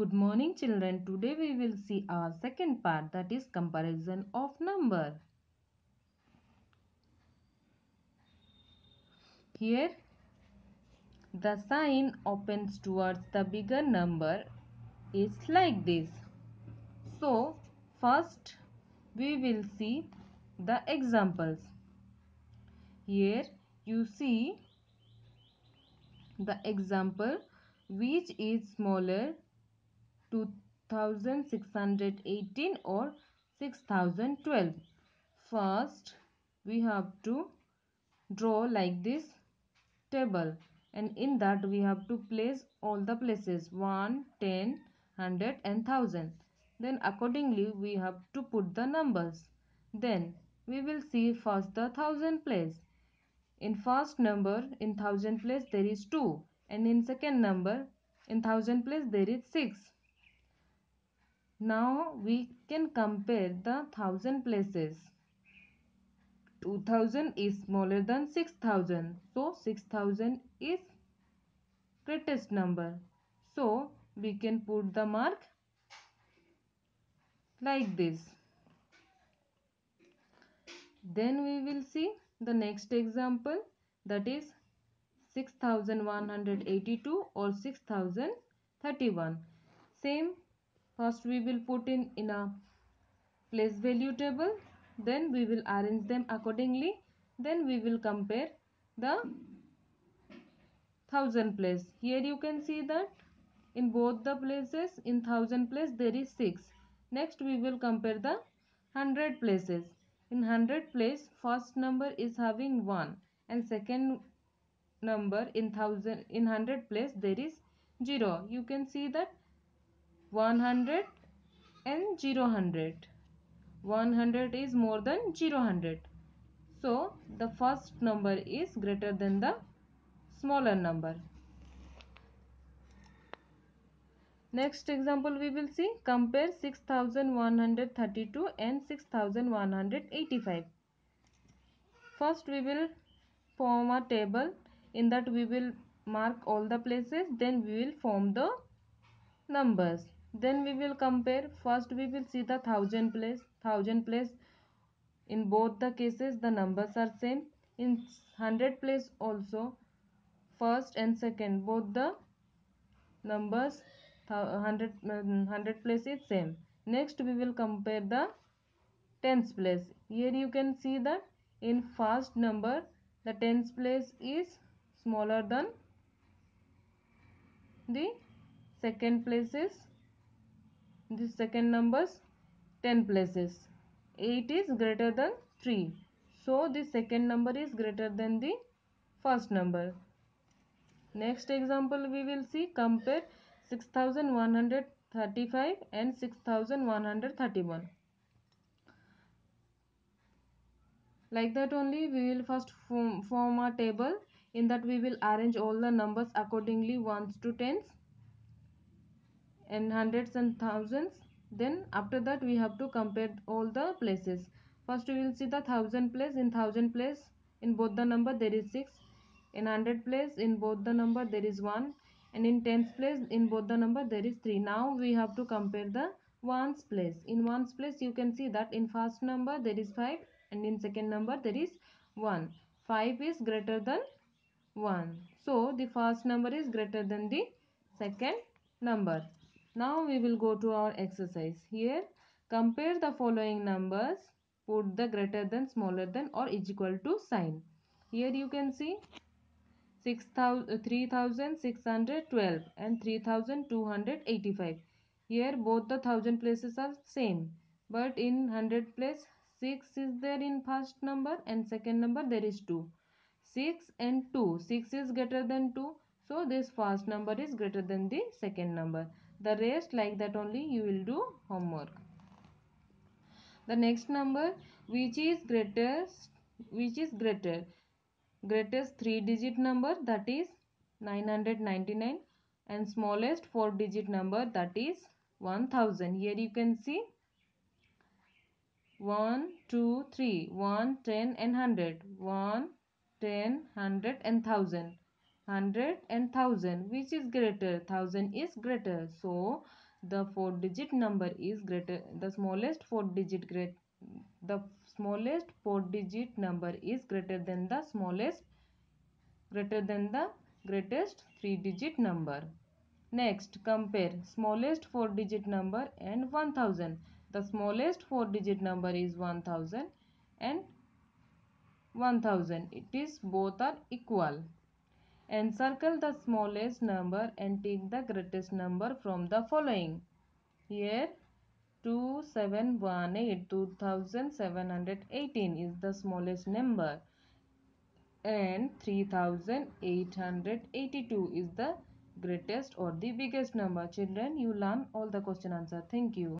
Good morning children. Today we will see our second part, that is comparison of number. Here the sign opens towards the bigger number is like this. So first we will see the examples. Here you see the example which is smaller 2618 or 6012. First we have to draw like this table, and in that we have to place all the places 1, 10, 100 and 1000. Then accordingly we have to put the numbers. Then we will see first the 1000 place. In first number in 1000 place there is 2, and in second number in 1000 place there is 6. Now we can compare the 1000 places. 2000 is smaller than 6000, so 6000 is greatest number. So we can put the mark like this. Then we will see the next example, that is 6182 or 6031. Same, first we will put in a place value table, then we will arrange them accordingly, then we will compare the 1000 place. Here you can see that in both the places in 1000 place there is 6. Next we will compare the 100 places. In 100 place first number is having 1, and second number in 100 place there is 0. You can see that 100 and 0 100 is more than 0 so the first number is greater than the smaller number. Next example we will see, compare 6132 and 6185. First we will form a table, in that we will mark all the places, then we will form the numbers. Then we will compare. First we will see the 1000 place. In both the cases the numbers are same. In 100 place also first and second both the numbers 100 place is same. Next we will compare the tens place. Here you can see that in first number the tens place is smaller than the second places, the second numbers 10 places. 8 is greater than 3, so the second number is greater than the first number. Next example we will see, compare 6135 and 6131. Like that only we will first form a table, in that we will arrange all the numbers accordingly, ones to tens and hundreds and thousands. Then after that we have to compare all the places. First we will see the 1000 place. In 1000 place in both the number there is 6, in 100 place in both the number there is 1, and in tens place in both the number there is 3. Now we have to compare the ones place. In ones place you can see that in first number there is 5, and in second number there is 1. 5 is greater than 1, so the first number is greater than the second number. Now we will go to our exercise. Here compare the following numbers, put the greater than, smaller than or is equal to sign. Here you can see 3612 and 3285. Here both the 1000 places are same, but in 100 place 6 is there in first number and second number there is 2. 6 and 2, 6 is greater than 2, so this first number is greater than the second number. The rest like that only you will do homework. The next number, which is greater, greatest 3-digit number, that is 999, and smallest 4-digit number, that is 1000. Here you can see 1, 2, 3, 1, 10 and 100, 1, 10, 100 and 1000. 100 and 1000, which is greater? 1000 is greater, so the four-digit number is greater. The smallest four-digit number is greater than the greatest three-digit number. Next, compare smallest four-digit number and 1000. The smallest four-digit number is 1000 and 1000. It is both are equal. Encircle the smallest number and take the greatest number from the following. Here 2718 is the smallest number and 3882 is the greatest or the biggest number. Children, you learn all the question answer. Thank you.